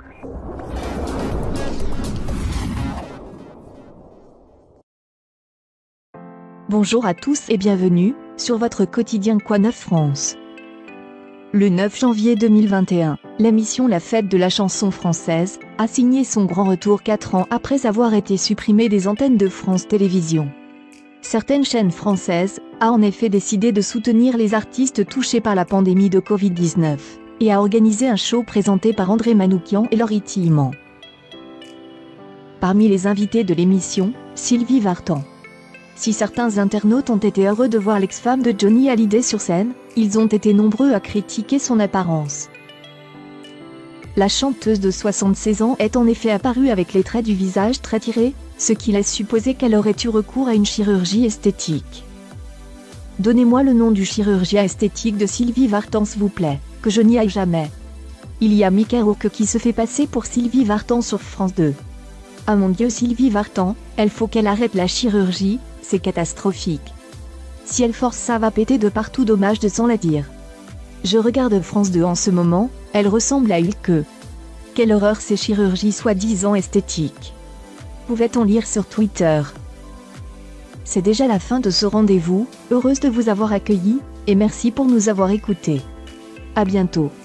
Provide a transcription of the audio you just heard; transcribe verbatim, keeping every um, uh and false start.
Bonjour à tous et bienvenue sur votre quotidien Quoi Neuf France. Le neuf janvier deux mille vingt et un, l'émission La Fête de la chanson française a signé son grand retour quatre ans après avoir été supprimée des antennes de France Télévisions. Certaines chaînes françaises ont en effet décidé de soutenir les artistes touchés par la pandémie de covid dix-neuf et a organisé un show présenté par André Manoukian et Laurie Tillman. Parmi les invités de l'émission, Sylvie Vartan. Si certains internautes ont été heureux de voir l'ex-femme de Johnny Hallyday sur scène, ils ont été nombreux à critiquer son apparence. La chanteuse de soixante-seize ans est en effet apparue avec les traits du visage très tirés, ce qui laisse supposer qu'elle aurait eu recours à une chirurgie esthétique. Donnez-moi le nom du chirurgien esthétique de Sylvie Vartan s'il vous plaît, que je n'y aille jamais. Il y a Mickaël Rourke qui se fait passer pour Sylvie Vartan sur France deux. Ah mon Dieu, Sylvie Vartan, elle faut qu'elle arrête la chirurgie, c'est catastrophique. Si elle force ça va péter de partout, dommage de s'en la dire. Je regarde France deux en ce moment, elle ressemble à Hulk. Quelle horreur ces chirurgies soi-disant esthétiques. Pouvait-on lire sur Twitter. C'est déjà la fin de ce rendez-vous, heureuse de vous avoir accueilli, et merci pour nous avoir écoutés. À bientôt.